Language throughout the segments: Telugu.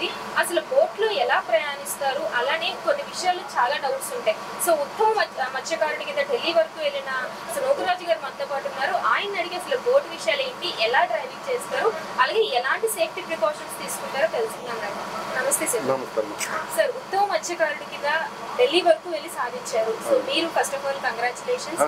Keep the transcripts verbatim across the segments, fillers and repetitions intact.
అసలు బోట్ లో ఎలా ప్రయాణిస్తారు అలానే కొన్ని విషయాలు చాలా డౌట్స్ ఉంటాయి. సో ఉత్తమ మత్స్యకారుడి కింద ఢిల్లీ వరకు వెళ్ళిన నోకరాజు గారు మనతో పాటు ఉన్నారు. ఆయన అడిగి అసలు బోట్ విషయాలు ఏంటి, ఎలా డ్రైవింగ్ చేస్తారు, అలాగే ఎలాంటి సేఫ్టీ ప్రికాషన్స్ తీసుకుంటారో తెలుసుకుందాం. నమస్తే సార్. సార్ ఉత్తమ మత్స్యకారుడి కింద ఢిల్లీ వరకు వెళ్ళి సాధించారు. సో మీరు ఫస్ట్ ఆఫ్ ఆల్ కంగ్రాచులేషన్స్.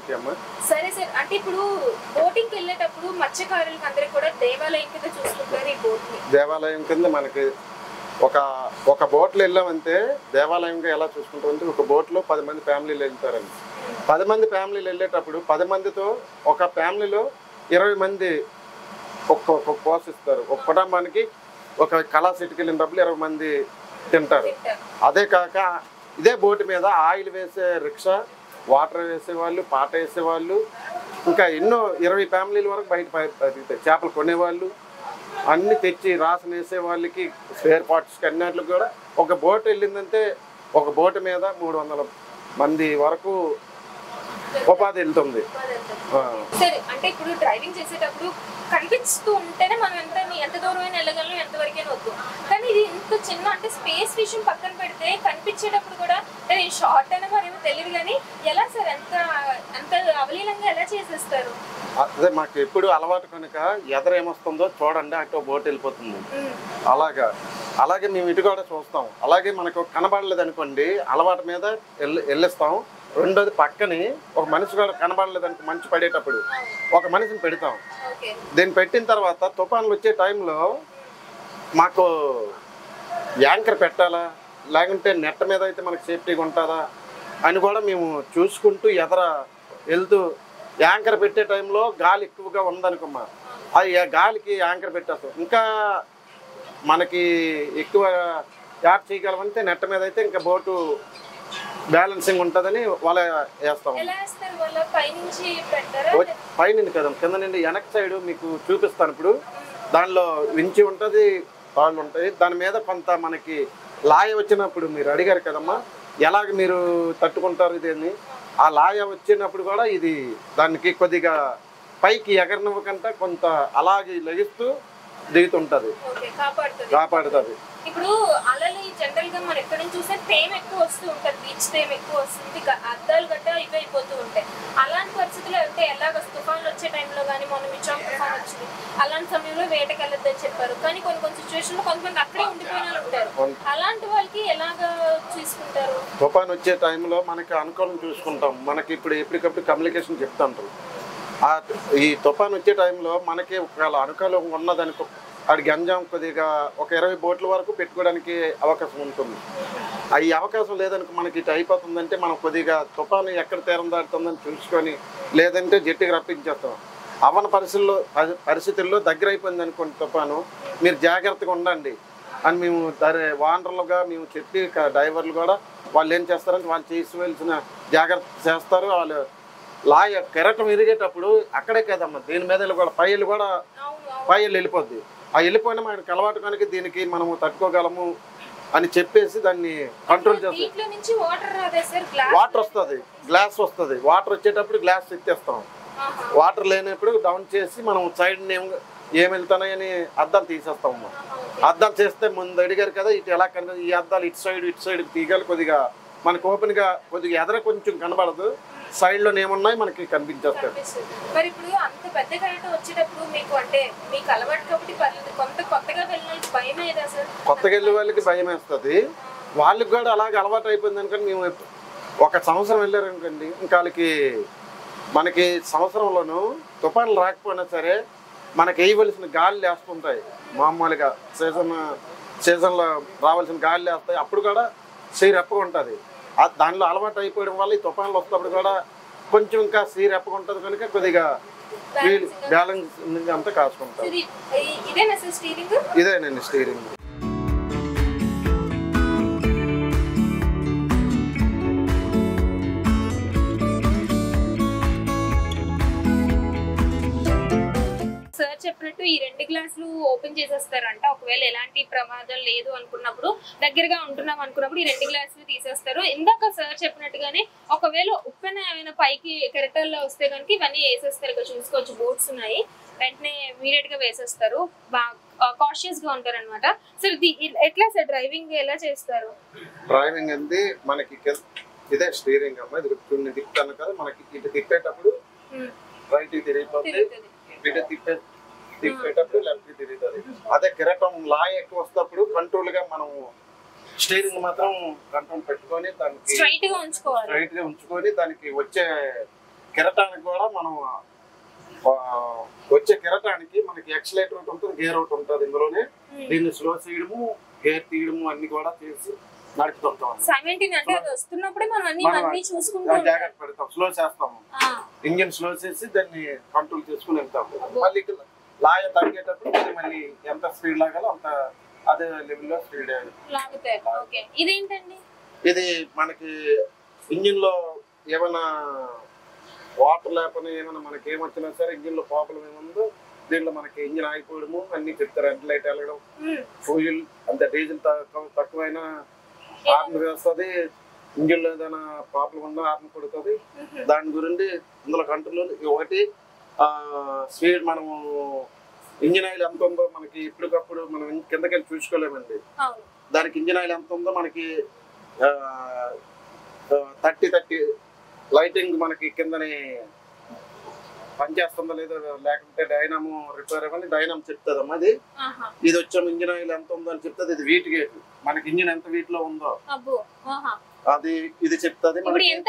సరే సార్, అంటే ఇప్పుడు బోటింగ్ వెళ్ళేటప్పుడు మత్స్యకారులకు అందరికి కూడా దేవాలయం కింద చూసుకుంటారు ఈ బోట్ ని. దేవాలయం కింద మనకి ఒక ఒక బోట్లో వెళ్ళామంటే దేవాలయంగా ఎలా చూసుకుంటామంటే ఒక బోట్లో పది మంది ఫ్యామిలీలు వెళ్తారండి. పది మంది ఫ్యామిలీలు వెళ్ళేటప్పుడు పది మందితో ఒక ఫ్యామిలీలో ఇరవై మంది ఒక్కొక్క పోషిస్తారు. ఒక కుటుంబానికి ఒక కళా సిటీకి వెళ్ళిన డబ్బులు ఇరవై మంది తింటారు. అదే కాక ఇదే బోటు మీద ఆయిల్ వేసే రిక్షా, వాటర్ వేసేవాళ్ళు, పాట వేసేవాళ్ళు, ఇంకా ఎన్నో ఇరవై ఫ్యామిలీల వరకు బయట చేపలు కొనేవాళ్ళు, అన్ని తెచ్చి రాసిన వేసే వాళ్ళకి స్పేర్ పార్ట్స్కి అన్నిటికి కూడా ఒక బోట్ వెళ్ళిందంటే ఒక బోటు మీద మూడు వందల మంది వరకు ఉపాధి వెళ్తుంది. సరే, అంటే ఇప్పుడు డ్రైవింగ్ చేసేటప్పుడు కనిపిస్తూ ఉంటేనే మనం ఎంత ఎంత దూరమైనా వెళ్ళగలం, ఎంతవరకైనా వద్దు. కానీ ఇది ఇంత చిన్న అంటే స్పేస్ విషయం పక్కన పెడితే కనిపించేటప్పుడు కూడా షార్ట్ అయినా మరేమో తెలియదు. కానీ ఎలా సార్ ఎంత అంత అవలీలంగా ఎలా చేసేస్తారు? అదే మాకు ఎప్పుడు అలవాటు కనుక ఎదరేమొస్తుందో చూడండి, అటు బోట్ వెళ్ళిపోతుంది. అలాగా అలాగే మేము ఇటు కూడా చూస్తాం. అలాగే మనకు కనబడలేదు అనుకోండి, అలవాటు మీద వెళ్ళి వెళ్ళిస్తాం. రెండోది పక్కని ఒక మనిషి కూడా కనబడలేదు అనుకో, మంచు పడేటప్పుడు ఒక మనిషిని పెడతాం. దీన్ని పెట్టిన తర్వాత తుఫాన్లు వచ్చే టైంలో మాకు యాంకర్ పెట్టాలా, లేకుంటే నెట్ మీద అయితే మనకు సేఫ్టీగా ఉంటుందా అని కూడా మేము చూసుకుంటూ ఎదర వెళ్తూ, యాంకర్ పెట్టే టైంలో గాలి ఎక్కువగా ఉందనుకోమ్మా, అది గాలికి యాంకర్ పెట్టేస్తాం. ఇంకా మనకి ఎక్కువ యాడ్ చేయగలమంటే నెట్ మీద అయితే ఇంకా బోటు బ్యాలెన్సింగ్ ఉంటుందని వాళ్ళ వేస్తాం. పైనుండి కదా, కింద నుండి వెనక్ సైడ్ మీకు చూపిస్తాను. ఇప్పుడు దానిలో వించి ఉంటుంది, తాళ్ళు ఉంటాయి. దాని మీద కొంత మనకి లాయ వచ్చినప్పుడు మీరు అడిగారు కదమ్మా, ఎలాగ మీరు తట్టుకుంటారు ఇదేని, ఆ లాయ వచ్చినప్పుడు కూడా ఇది దానికి కొద్దిగా పైకి ఎగరనివ్వకుండా కొంత అలాగే లెగిస్తూ దిగుతుంటది, కాపాడుతుంది. ఇప్పుడు అలలు జనరల్ గా మనం ఎక్కడ నుంచి చూస్తే తేమ ఎక్కువ వస్తూ ఉంటది, బీచ్ తేమ ఎక్కువ వస్తుంది, అద్దాలు గట్ట ఇవి అయిపోతూ ఉంటాయి. అలాంటి పరిస్థితుల్లో అంటే ఎలాగ తుఫాన్లు వచ్చే టైంలో కానీ మొన్న మిచాం తుఫాన్ వచ్చింది, అలాంటి సమయంలో వేటకి వెళ్ళొద్దని చెప్పారు. కానీ కొన్ని కొన్ని సిచ్యువేషన్ లో కొంతమంది అక్కడే ఉండిపోయిన ఉంటారు. అలాంటి వాళ్ళకి ఎలాగా చూసుకుంటారు? తుఫాన్ వచ్చే టైంలో మనకి అనుకూలం చూసుకుంటాం. మనకి ఇప్పుడు ఎప్పటికప్పుడు కమ్యూనికేషన్ చెప్తుంటారు. ఈ తుఫాన్ వచ్చే టైంలో మనకి ఒకవేళ అనుకూలం ఉన్నదనుకో, అడిగి గంజాం కొద్దిగా ఒక ఇరవై బోట్ల వరకు పెట్టుకోవడానికి అవకాశం ఉంటుంది. ఈ అవకాశం లేదనుకో మనకి ఇటు అయిపోతుందంటే మనం కొద్దిగా తుఫాను ఎక్కడ తీరం దాటుతుందని చూసుకొని, లేదంటే జట్టుకి రప్పించేస్తాం. అవన పరిస్థితుల్లో పరిస్థితుల్లో దగ్గర అయిపోయింది అనుకోండి తుఫాను, మీరు జాగ్రత్తగా ఉండండి అని మేము దాని వానర్లుగా మేము చెప్పి, డ్రైవర్లు కూడా వాళ్ళు ఏం చేస్తారంటే వాళ్ళు చేసుకోవాల్సిన జాగ్రత్త చేస్తారు. వాళ్ళు లాయ కెరటం విరిగేటప్పుడు అక్కడే కదమ్మా, దీని మీద కూడా పైలు కూడా పైలు వెళ్ళిపోద్ది. ఆ వెళ్ళిపోయినా మనకి అలవాటు కనుక దీనికి మనము తట్టుకోగలము అని చెప్పేసి దాన్ని కంట్రోల్ చేస్తాం. వాటర్ వస్తుంది, గ్లాస్ వస్తుంది. వాటర్ వచ్చేటప్పుడు గ్లాస్ ఎత్తేస్తాం. వాటర్ లేనప్పుడు డౌన్ చేసి మనం సైడ్ ఏమి వెళ్తున్నాయని అద్దాలు తీసేస్తాము. అద్దాలు చేస్తే ముందు అడిగారు కదా, ఇటు ఎలా కనిపి ఈ అద్దాలు ఇటు సైడ్ ఇటు సైడ్ తీగాలి. కొద్దిగా మనకు ఓపెన్గా కొద్దిగా ఎదర కొంచెం కనబడదు, సైడ్ లో ఏమున్నాయి మనకి కనిపించేస్తాయి. మరి ఇప్పుడు అంత పెద్ద కరెంట్ వచ్చేటప్పుడు మీకు అంటే మీకు అలవాటు కాబట్టి పర్లేదు, కొంత కొత్తగా వెళ్ళిన వాళ్ళకి భయం ఏదా సార్? కొత్తగా వెళ్ళే వాళ్ళకి భయం వేస్తుంది. వాళ్ళకి కూడా అలాగే అలవాటు అయిపోయింది అనుకోండి. మేము ఒక సంవత్సరం వెళ్ళారు అనుకోండి, ఇంకా వాళ్ళకి మనకి సంవత్సరంలోనూ తుఫాన్లు రాకపోయినా సరే మనకి వేయవలసిన గాలి వేస్తుంటాయి. మామూలుగా సీజన్ సీజన్లో రావాల్సిన గాలి వేస్తాయి. అప్పుడు కూడా సీరెప్పగా ఉంటుంది. దానిలో అలవాటు అయిపోవడం వల్ల ఈ తుఫాన్లు వస్తున్నప్పుడు కూడా కొంచెం ఇంకా సీరెప్పగా ఉంటుంది కనుక కొద్దిగా బ్యాలెన్స్ అంతా కాసుకుంటాం. ఇదేనండి స్టీరింగ్. సార్ చెప్పినట్టు ఈ రెండు గ్లాసులు ఓపెన్ చేసేస్తారంట. ఒకవేళ ఎలాంటి ప్రమాదం లేదు అనుకున్నప్పుడు, దగ్గరగా ఉంటున్నాం అనుకున్నప్పుడు ఈ రెండు గ్లాసులు తీసేస్తారు. ఇందాక సార్ చెప్పినట్టుగానే ఒకవేళ ఉప్పెన ఏమైనా పైకి కెరటల్లో వస్తే కనుక ఇవన్నీ వేసేస్తారు. ఇక్కడ చూసుకోవచ్చు బోట్స్ ఉన్నాయి, వెంటనే ఇమీడియట్ గా వేసేస్తారు. బాగా కాషియస్ గా ఉంటారు అనమాట. సార్ ఎట్లా సార్ డ్రైవింగ్ ఎలా చేస్తారు? డ్రైవింగ్ అంది మనకి ఇదే స్టీరింగ్ అమ్మ, ఇది కొన్ని తిప్పుతాను కదా, మనకి ఇటు తిప్పేటప్పుడు రైట్ తిరిగిపోతుంది, ఇటు తిప్పే తిప్పేటప్పుడు లెఫ్ట్ తిరుగుతుంది. అదే కిరటం లాయ ఎక్కువ వస్తప్పుడు కంట్రోల్ గా మనం స్టీరింగ్ మాత్రం కంట్రోల్ పెట్టుకొని దానికి స్ట్రైట్ గా ఉంచుకోవాలి, స్ట్రైట్ గా ఉంచుకొని దానికి వచ్చే కిరటానికి కూడా మనం వచ్చే కిరటానికి మనకి ఎక్సలేటర్ ఒకటి ఉంటుంది, గేర్ ఒకటి ఉంటుంది. ఇందులోనే దీన్ని స్లో చేయడము గేర్ తీయడము అన్ని కూడా చేసి నడుపుతుంటాం. జాగ్రత్త పెడతాం, స్లో చేస్తాము, ఇంజిన్ స్లో చేసి దాన్ని కంట్రోల్ చేసుకుని వెళ్తాం. మళ్ళీ లాయ తగ్గేటప్పుడు మళ్ళీ ఎంత స్పీడ్ లాగాలో అంత అదే లెవెల్లో స్పీడ్ లాగుతారు. ఇదేంటండి? ఇది మనకి ఇంజిన్ లో ఏమైనా వాటర్ లేకపోయినా ఏమైనా మనకి ఏమొచ్చినా సరే ఇంజిన్ లో ప్రాబ్లం ఏముందో దీంట్లో మనకి ఇంజిన్ ఆగిపోవడము అన్ని చెప్తారు. రెడ్ లైట్ వెళ్ళడం, ఫ్యూయల్ అంత డీజిల్ తక్కువైనా హార్న్ వేస్తుంది, ఇంజిన్ లో ఏదైనా ప్రాబ్లం ఉన్నా హార్న్ కొడుతుంది. దాని గురించి ఇందులో కంట్రోల్ ఒకటి స్పీడ్ మనము ఇంజిన్ ఆయిల్ ఎంత ఉందో మనకి ఇప్పటికప్పుడు మనం కిందకెళ్ళి చూసుకోలేమండి. దానికి ఇంజిన్ ఆయిల్ ఎంత ఉందో మనకి థర్టీ థర్టీ లైటింగ్ మనకి కిందని పనిచేస్తుందో లేదో, లేకుంటే డైనామో రిపేర్ అవ్వని డైనామో చెప్తుందమ్మా. అది ఇది వచ్చాము ఇంజిన్ ఆయిల్ ఎంత ఉందో అని చెప్తుంది. ఇది వీట్ గేట్, మనకి ఇంజిన్ ఎంత వీట్ లో ఉందో అది ఇది చెప్తుంది.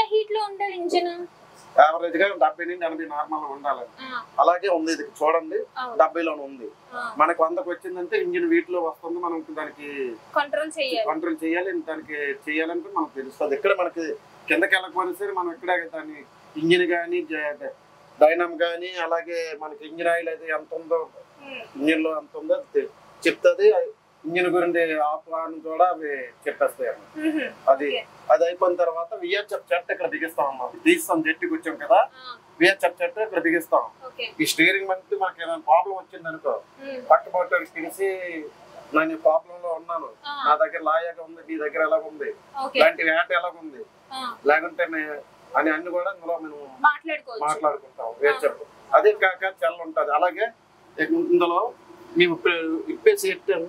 యావరేజ్ గా డెబ్బై నుండి ఎనభై నార్మల్ గా ఉండాలని. అలాగే ఉంది, ఇది చూడండి డెబ్బైలోనే ఉంది. మనకు వందకు వచ్చిందంటే ఇంజిన్ వీటిలో వస్తుంది, మనం దానికి కంట్రోల్ చేయాలి కంట్రోల్ చేయాలి దానికి చేయాలంటే మనకు తెలుస్తుంది. ఇక్కడ మనకి కిందకి వెళ్ళకపోయినా సరే మనం ఇక్కడ దాన్ని ఇంజిన్ కానీ డైనామ్ కానీ అలాగే మనకి ఇంజిన్ ఆయిల్ అది ఎంత ఉందో ఇంజిన్ లో ఎంత ఉందో చెప్తుంది. ఇంజిన్ గురించి ఆఫ్ ఆన్ కూడా అవి చెప్పేస్తాయి అమ్మ. అది అది అయిపోయిన తర్వాత విహెచ్ఎఫ్ చెట్టు ఇక్కడ బిగిస్తాం అమ్మా. తీస్తాం జట్టుకి వచ్చాం కదా, విహెచ్ఎఫ్ చెట్టు ఇక్కడ బిగిస్తాం. ఈ స్టీరింగ్ మంత్ మనకి ఏదైనా ప్రాబ్లం వచ్చింది అనుకో, పక్కబోటు పిలిచి నేను ప్రాబ్లం లో ఉన్నాను, నా దగ్గర లాయగా ఉంది, నీ దగ్గర ఎలాగ ఉంది, ఇలాంటి వేట ఎలాగుంది లేకుంటే అని అన్ని కూడా ఇందులో మేము మాట్లాడుకుంటాం. విహెచ్ఎఫ్ అదే కాక చెల్ల ఉంటది. అలాగే ఇందులో మేము ఇప్పేసి ఎట్టాము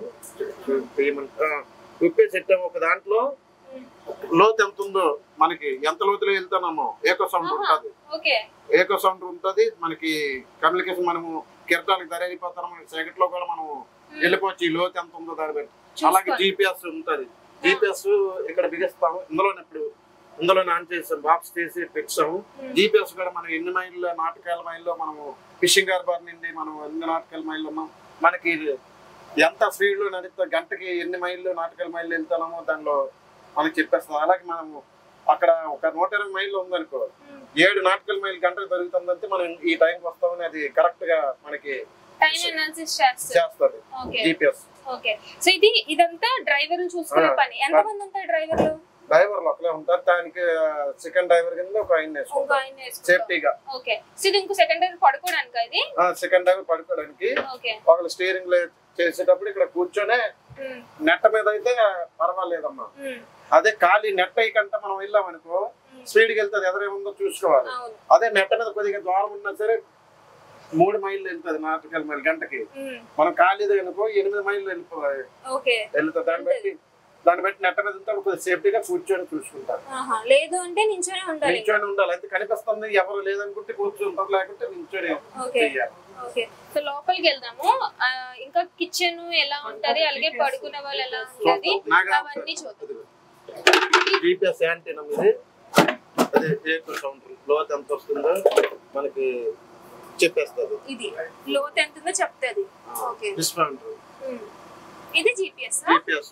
ఇప్పేసి ఎట్టాము ఒక దాంట్లో లోతు ఎంత ఉందో మనకి ఎంత లోతులో వెళ్తున్నామో ఏకో సౌండ్ ఉంటుంది, ఏకో సౌండ్ ఉంటుంది మనకి కమ్యూనికేషన్. మనము కిరటానికి ధర వెళ్ళిపోతాం, మనకి సెకండ్ లో కూడా మనం వెళ్ళిపోవచ్చు ఈ లోతు ఎంత ఉందో దాన్ని బట్టి. అలాగే జీపీఎస్ ఉంటుంది, జీపీఎస్ ఇక్కడ బిగిస్తాము. ఇందులో ఇప్పుడు ఇందులో ఆన్ చేసాం, బాక్స్ తీసి పెట్టాము. జీపీఎస్ కూడా మనం ఎన్ని మైళ్ళు నాటకాల మైల్లో మనము ఫిషింగ్ హార్బర్ నుండి మనం ఎన్ని నాటకాల మైళ్ళు ఉన్నాం, మనకి ఎంత స్పీడ్ లో నడుస్తా గంటకి ఎన్ని మైళ్ళు నాటకాల మైళ్ళు వెళ్తున్నామో దానిలో మనకి చెప్పేస్తాం. అలాగే మనము అక్కడ ఒక నూట ఇరవై మైళ్ళు ఉందనుకో, ఏడు నాటకాల మైలు గంటకు దొరుకుతుందంటే మనం ఈ టైంకి వస్తామని అది కరెక్ట్ గా మనకి చేస్తుంది జీపీఎస్. ఇదంతా డ్రైవర్ చూసుకునే పని. ఎంత మంది ఉంటారు డ్రైవర్లు? డ్రైవర్లు ఒకలే ఉంటారు, దానికి సెకండ్ డ్రైవర్ కింద ఒక ఆయన సేఫ్టీగా. సెకండ్ డ్రైవర్ పడుకోవడానికి సెకండ్ డ్రైవర్ పడుకోవడానికి ఒకళ్ళు స్టీరింగ్ లో చేసేటప్పుడు ఇక్కడ కూర్చొనే నెట్ మీద అయితే పర్వాలేదమ్మా. అదే ఖాళీ నెట్ అయ్యకంటే మనం వెళ్ళామనుకో స్పీడ్కి వెళ్తుంది, ఎదురేముందో చూసుకోవాలి. అదే నెట్ మీద కొద్దిగా దూరం ఉన్నా సరే మూడు మైళ్ళు వెళ్తుంది నాటకాల మైలు గంటకి, మనం ఖాళీ అనుకో ఎనిమిది మైళ్ళు వెళ్ళిపోవాలి వెళ్తుంది. దాన్ని బట్టి దాన్ని బట్టి నెట్ మీద ఉంటే సేఫ్టీగా కూర్చొని చూసుకుంటారు. లేదు అంటే నించొని ఉండాలి, నించొని ఉండాలి. అయితే కనిపిస్తుంది ఎవరు లేదనుకుంటే కూర్చుంటారు, లేకుంటే నించొని చేయాలి. సో లోపలికి వెళ్దాము. ఇంకా కిచెన్ ఎలా ఉంటది, అలాగే పడుకునే వాళ్ళు ఎలా ఉంటది అవన్నీ చూద్దాం. జీపీఎస్ యాంటీనా ఇది, అదే ఏకో సౌండ్ లోతు ఎంత వస్తుందో మనకి చెప్పేస్తుంది. ఇది లోతు ఎంత ఉందో చెప్తుంది. ఓకే, ఇది జీపీఎస్. జీపీఎస్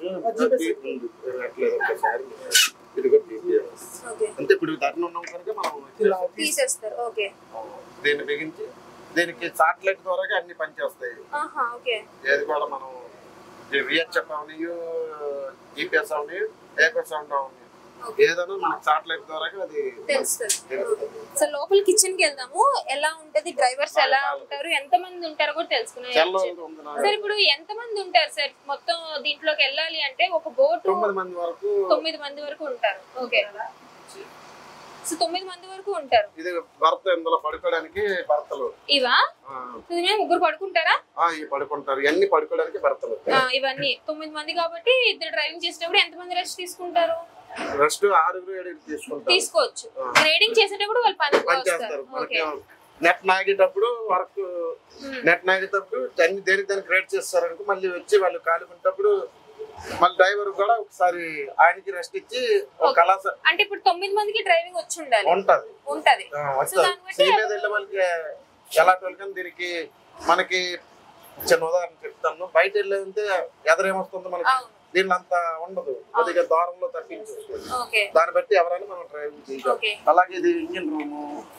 ఇదిగో జీపీఎస్. అంటే ఇప్పుడు ధరణ ఉన్నాం కనుక మనం తీసేస్తారు. ఓకే, దీన్ని బిగించి దీనికి సాటిలైట్ ద్వారా అన్ని పనిచేస్తాయి. ఏది కూడా మనం విహెచ్ఎఫ్ అవని జీపీఎస్ అవని ఏకో సౌండ్ అవని ఏదైనా మనకి సాటిలైట్ ద్వారా అది తెలుస్తుంది. సో లోపల కిచెన్ కి వెళ్దాము. ఎలా ఉంటది, డ్రైవర్స్ ఎలా ఉంటారు, ఎంత మంది ఉంటారో కూడా తెలుసుకున్నాం. సార్ ఇప్పుడు ఎంత మంది ఉంటారు సార్ మొత్తం దీంట్లోకి వెళ్ళాలి అంటే? ఒక బోట్ తొమ్మిది మంది వరకు తొమ్మిది మంది వరకు ఉంటారు. ఓకే, సో తొమ్మిది మంది వరకు ఉంటారు. ఇది భర్త ఇందులో పడుకోవడానికి భర్తలు. ఇవా ముగ్గురు పడుకుంటారా? ఇవి పడుకుంటారు, ఇవన్నీ పడుకోవడానికి భర్తలు. ఇవన్నీ తొమ్మిది మంది కాబట్టి ఇద్దరు డ్రైవింగ్ చేసేటప్పుడు ఎంత మంది రెస్ట్ తీసుకుంటారు? రెస్ట్ ఆరుగురు ఏడుగురు తీసుకుంటారు. తీసుకోవచ్చు. గ్రేడింగ్ చేసేటప్పుడు వాళ్ళు పని చేస్తారు. నెట్ నాగేటప్పుడు వర్క్ నెట్ నాగేటప్పుడు అన్ని దేనికి దానికి గ్రేడ్ చేస్తారనుకో మళ్ళీ వచ్చి వాళ్ళు కాలుకుంటప్పుడు మళ్ళీ డ్రైవర్ కూడా ఒకసారి ఆయనకి రెస్ట్ ఇచ్చి కళాస అంటే ఇప్పుడు తొమ్మిది మందికి డ్రైవింగ్ వచ్చి ఉండాలి. ఉంటది ఉంటది సీ మీద వెళ్ళే వాళ్ళకి ఎలా వెళ్ళకని దీనికి మనకి చిన్న ఉదాహరణ చెప్తాను. బయట వెళ్ళే ఎదరేమొస్తుందో మనకి దీనిలో అంత ఉండదు, కొద్దిగా దూరంలో తప్పించుకోవచ్చు. దాన్ని బట్టి ఎవరైనా మనం డ్రైవింగ్ చేయాలి. అలాగే ఇది ఇంజిన్ రూమ్,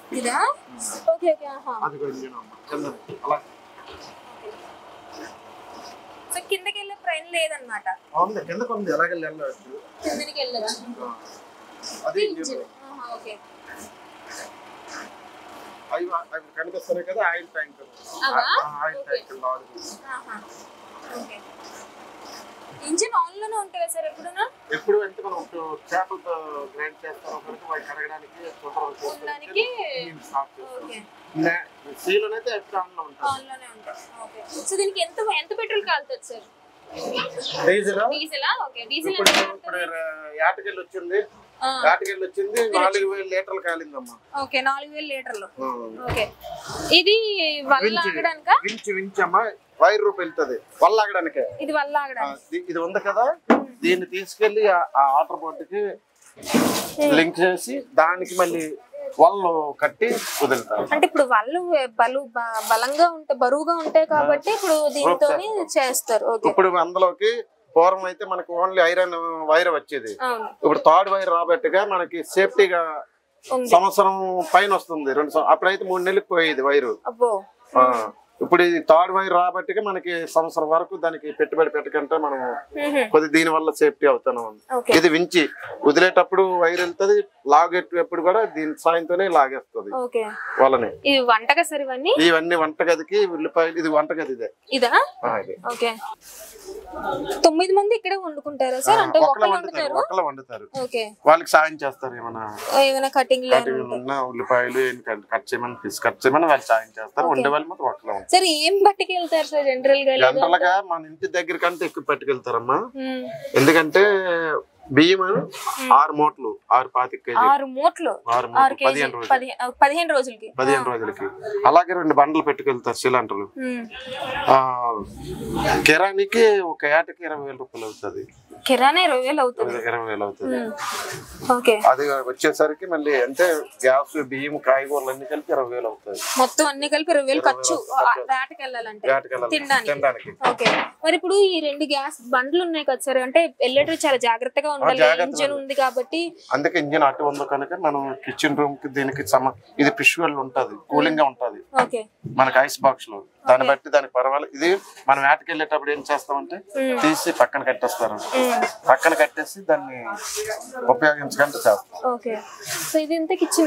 అది ఇంజిన్ అలా కిందకి వెళ్ళే ట్రైన్ లేదన్నమాట. అవును, కిందకి ఉంది, ఎలాగే వెళ్ళవచ్చు. కిందకి వెళ్ళొచ్చు. అది అవి అవి కనిపిస్తున్నాయి కదా, oil tanker. Oil tanker engine on లోనే ఉంటుంది సార్ ఎప్పుడునా? ఎప్పుడు అంటే మనం చేపలతో గ్రైండ్ చేస్తాం కనుక అవి కడగడానికి ఉండడానికి సీలోనైతే ఎప్పుడు ఆన్ లో ఉంటుంది. ఆన్ లోనే ఉంటుంది. ఓకే. సో దీనికి ఎంత ఎంత పెట్రోల్ కాలుతుంది sir? Diesel diesel okay. Diesel ఇప్పుడు యాటకెళ్ళి వచ్చింది యాటకెళ్ళి వచ్చింది నాలుగు వేల లీటర్లు కాలిందమ్మా. ఓకే, నాలుగు వేల లీటర్లు. ఓకే. ఇది వల్లాగడానికా? వించి వించమ్మా వైర్ రూపాయలు వెళ్తుంది వల్లాగడానికే. ఇది వల్లాగడానికి ఇది ఉంది కదా, దీన్ని తీసుకెళ్లి ఆ వాటర్ బోర్డుకి లింక్ చేసి దానికి మళ్ళీ వాళ్ళు కట్టి వదులుతారు. అంటే ఇప్పుడు వాళ్ళు బలు బలంగా ఉంటే బరువుగా ఉంటాయి కాబట్టి ఇప్పుడు దీంతో చేస్తారు. ఇప్పుడు అందులోకి పూర్వం అయితే మనకు ఓన్లీ ఐరన్ వైర్ వచ్చేది, ఇప్పుడు థర్డ్ వైర్ రాబట్టుగా మనకి సేఫ్టీగా సంవత్సరం పైన వస్తుంది. రెండు అప్పుడైతే మూడు నెలలకు పోయేది వైరు. ఇప్పుడు ఇది థర్డ్ వైర్ రాబట్టిగా మనకి సంవత్సరం వరకు దానికి పెట్టుబడి పెట్టకంటే మనం కొద్ది దీని వల్ల సేఫ్టీ అవుతున్నాం. ఇది వించి వదిలేటప్పుడు వైర్ వెళ్తుంది, లాగేటప్పుడు కూడా దీని సాయంతోనే లాగేస్తుంది వాళ్ళని. ఇవన్నీ వంటగదికి ఉల్లిపాయలు, ఇది వంటగది ఇదే. ఇదా? ఓకే. తొమ్మిది మంది ఇక్కడే వండుకుంటారా సార్? అంటే ఒక్కళ్ళు వండుతారు, వాళ్ళకి సాయం చేస్తారు. ఏమైనా ఏమైనా కటింగ్ ఉన్నా ఉల్లిపాయలు కట్ చేయమని ఫిష్ కట్ చేయమని వాళ్ళు సాయం చేస్తారు. వండే వాళ్ళు మాత్రం ఒక్కళ్ళు. సార్ ఏం పట్టుకెళ్తారు సార్ జనరల్ గా? జనరల్ గా మన ఇంటి దగ్గర కంటే ఎక్కువ పట్టుకెళ్తారమ్మా. ఎందుకంటే బియ్యం ఆరు మూటలు, ఆరు పాతిక కేజీ, ఆరు మూటలు పదిహేను రోజులు పదిహేను రోజులకి పదిహేను రోజులకి అలాగే రెండు బండ్లు పెట్టుకెళ్తారు సిలిండర్లు. ఆ కిరాణికి ఒక ఏటకి ఇరవై వేల రూపాయలు అవుతుంది. కిరాణా ఇరవై వేలు అవుతుంది. ఇరవై వేలు అవుతుంది. అది వచ్చేసరికి మళ్ళీ అంటే గ్యాస్, బియ్యం, కాయగూరలు అన్ని కలిపి ఇరవై వేలు అవుతుంది. మొత్తం అన్ని కలిపి ఇరవై వేలు ఖర్చు వేటకి వెళ్ళాలంటే తినడానికి. ఓకే. మరి ఇప్పుడు ఈ రెండు గ్యాస్ బండ్లు ఉన్నాయి కదా సార్, అంటే వెళ్ళేటప్పుడు చాలా జాగ్రత్తగా ఉండాలి, ఇంజిన్ ఉంది కాబట్టి. అందుకే ఇంజిన్ అటు ఉంది కనుక మనం కిచెన్ రూమ్ కి దీనికి సమ ఇది పిషువల్ ఉంటది, కూలింగ్ గా ఉంటది మనకి ఐస్ బాక్స్ లో. దాన్ని బట్టి దానికి పర్వాలేదు. ఇది మనం వేటకి వెళ్ళేటప్పుడు ఏం చేస్తామంటే తీసి పక్కన కట్టేస్తారు, పక్కన కట్టేసి దాన్ని ఉపయోగించకుండా చేస్తాం. ఇదంతా కిచెన్.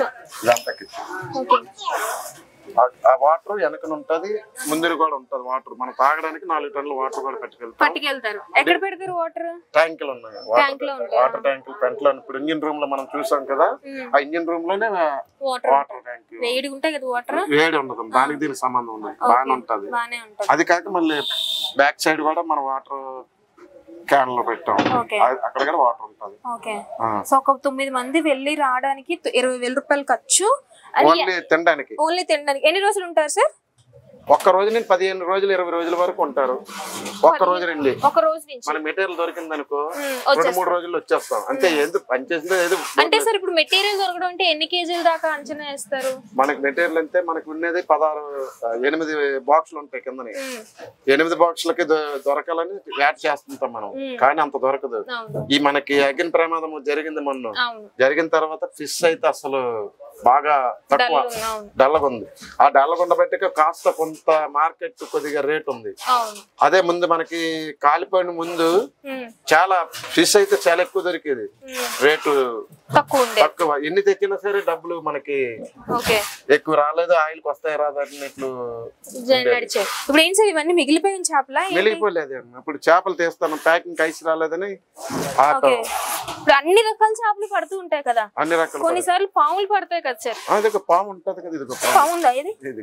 ఆ వాటర్ వెనకన ఉంటది, ముందు కూడా ఉంటది వాటర్. మనం తాగడానికి నాలుగు టన్నుల వాటర్ కూడా పట్టుకెళ్తారు. ఎక్కడ పెడతారు వాటర్? ట్యాంకులు ఉన్నాయి, వాటర్ ట్యాంకులు పెంట్లో. ఇప్పుడు ఇంజిన్ రూమ్ లో మనం చూసాం కదా, ఆ ఇంజిన్ రూమ్ లోనే వాటర్ ట్యాంక్. వేడి ఉంటాయి కదా వాటర్? వేడి ఉండదు, దానికి దీనికి సంబంధం ఉండదు, బాగానే ఉంటది. అది కాక మళ్ళీ బ్యాక్ సైడ్ కూడా మనం వాటర్ క్యాన్ లో పెట్టాం, అక్కడ కూడా వాటర్ ఉంటది. సో ఒక తొమ్మిది మంది వెళ్ళి రావడానికి ఇరవై వేల రూపాయలు ఖర్చు. ఓన్లీ తినడానికి ఓన్లీ తినడానికి ఎన్ని రోజులు ఉంటారు సార్? ఒక్క రోజు నుంచి పదిహేను రోజులు ఇరవై రోజుల వరకు ఉంటారు. ఒక్క రోజు రండి, ఒక రోజు నుంచి మన మెటీరియల్ దొరికింది అనుకో రెండు మూడు రోజుల్లో వచ్చేస్తాం అంతే. ఎందుకు పనిచేసిందో ఏదో అంటే సార్ ఇప్పుడు మెటీరియల్ దొరకడం అంటే ఎన్ని కేజీల దాకా అంచనా వేస్తారు? మనకి మెటీరియల్ అంటే మనకు ఉన్నది పదహారు ఎనిమిది బాక్సులు ఉంటాయి కిందని. ఎనిమిది బాక్సులకి దొరకాలని యాడ్ చేస్తుంటాం మనం, కానీ అంత దొరకదు. ఈ మనకి అగ్ని ప్రమాదం జరిగింది మొన్న, జరిగిన తర్వాత ఫిష్ అయితే అసలు బాగా తక్కువ డల్లగా ఉంది. ఆ డల్లగుండ బట్టి కాస్త కొంత మార్కెట్ కొద్దిగా రేట్ ఉంది. అదే ముందు మనకి కాలిపోయిన ముందు చాలా ఫిష్ అయితే చాలా ఎక్కువ దొరికేది, రేటు తక్కువ. ఎన్ని తెచ్చినా సరే డబ్బులు మనకి ఎక్కువ రాలేదు, ఆయిల్కి వస్తాయి రాదన్నట్లు. ఇప్పుడు ఏం సార్ ఇవన్నీ మిగిలిపోయిన చేపల? మిగిలిపోలేదు. ఇప్పుడు చేపలు తీస్తాను, ప్యాకింగ్ ఐస్ రాలేదని ఆటో ఇప్పుడు అన్ని రకాల చేపలు పడుతూ ఉంటాయి కదా, అన్ని రకాల కొన్నిసార్లు పాములు పడతాయి కదా సార్. అది ఒక పాము ఉంటది కదా, ఇది పాము ఉందా? ఇది ఇది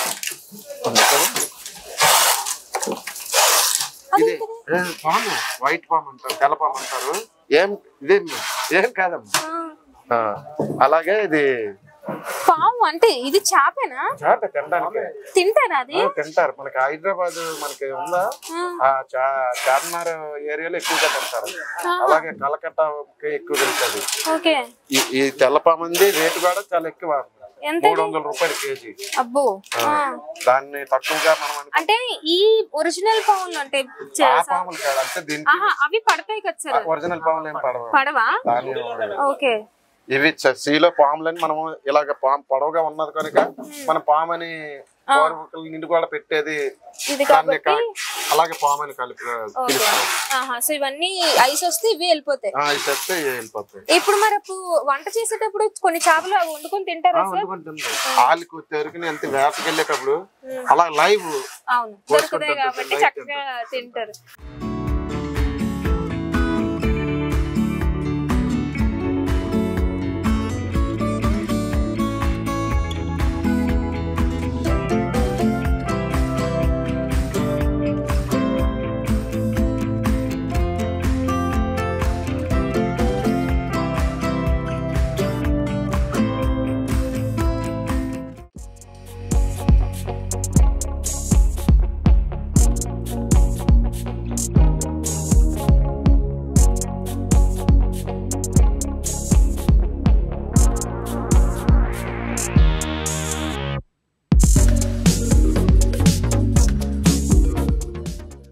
పాము, వైట్ పాము అంటారు, తెల్ల పాము అంటారు. ఏం ఇదేం ఏం కాదమ్మా. అలాగే ఇది పాము అంటే ఇది చేపేనా? చేప తినడానికి. తింటారా అది? తింటారు. మనకి హైదరాబాద్ మనకి ఉందా ఆ చార్మినార్ ఏరియాలో ఎక్కువగా తింటారు. అలాగే కలకత్తాకి ఎక్కువ తింటది. ఓకే. ఈ తెల్లపామంది రేటు కూడా చాలా ఎక్కువ, మూడు వందల రూపాయలు కేజీ. అబ్బో. దాన్ని తక్కువగా మనం అంటే ఈ ఒరిజినల్ పాములు అంటే పాములు కాదు, అంటే దీనికి అవి పడతాయి కదా సార్. ఒరిజినల్ పాములు ఏం పడవ పడవా? ఓకే. ఇవి సీలో పాములని మనము ఇలాగ పాము పొడవుగా ఉన్నది కనుక మన పామని నిండు కూడా పెట్టేది అలాగే పామని కలిపి పిలుస్తాం. సో ఇవన్నీ ఐస్ వస్తే ఇవి వెళ్ళిపోతాయి. ఐస్ వస్తే వెళ్ళిపోతాయి. ఇప్పుడు మరి వంట చేసేటప్పుడు కొన్ని చేపలు వండుకొని తింటారా? వండుకొని తింటారు. ఆలుకు తెరుకుని ఎంత వేటకెళ్ళేటప్పుడు అలా లైవ్ అవును దొరుకుతాయి కాబట్టి చక్కగా తింటారు.